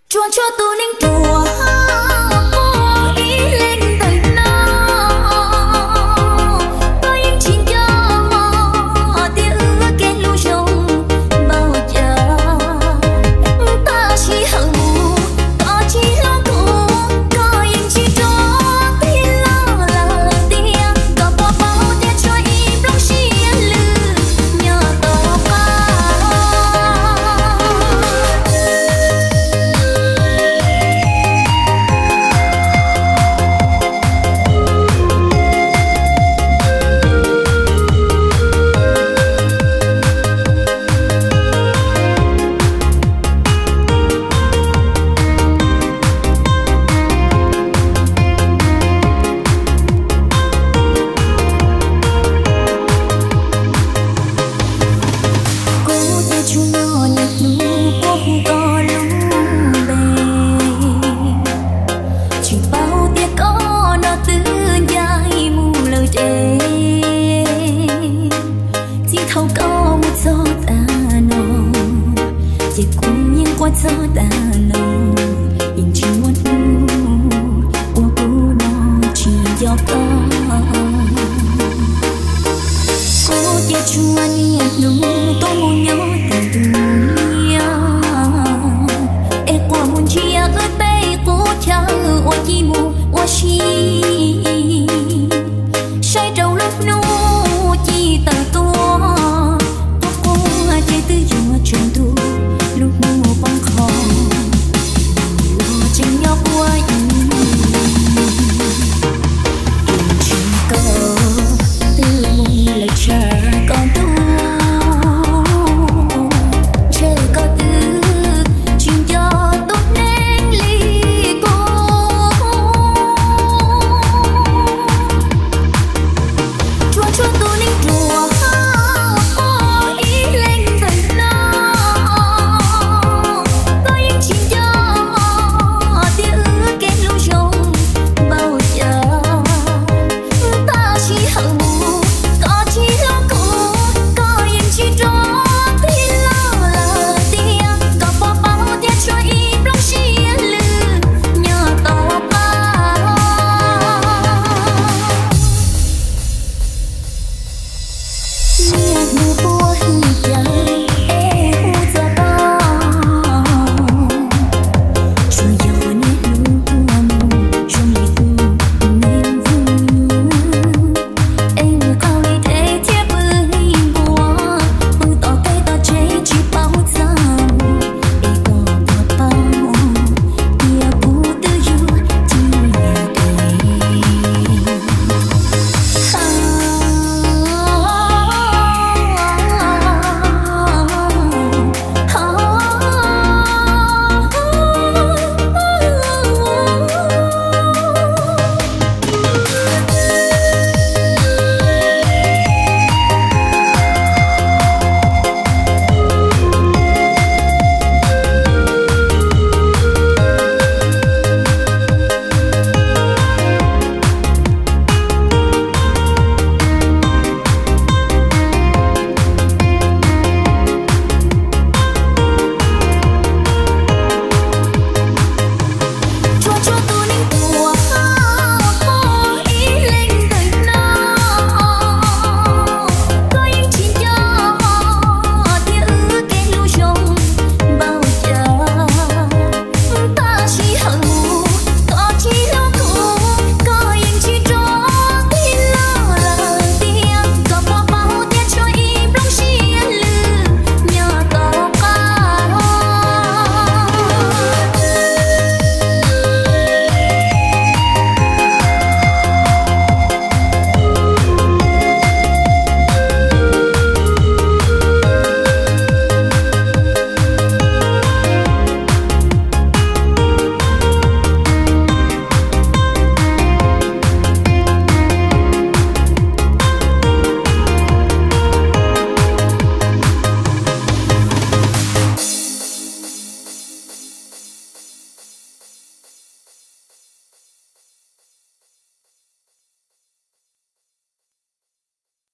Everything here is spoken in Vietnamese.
Chua cho tu ninh chùa có ý lên đời nào tôi yên chỉ cho mà tia ước kén lưu trong bao giờ ta chỉ hận ta chỉ lo thu có yên chỉ cho tin là tia có bao tia cho im lòng xiên lư nhờ tao ba. Gió đã lâu in chỉ muốn u nó chỉ do có cô tia chua ni lu tôi muốn nhớ tình dunia e qua muốn chia ước bay cô cha ôi chi mu ôi chi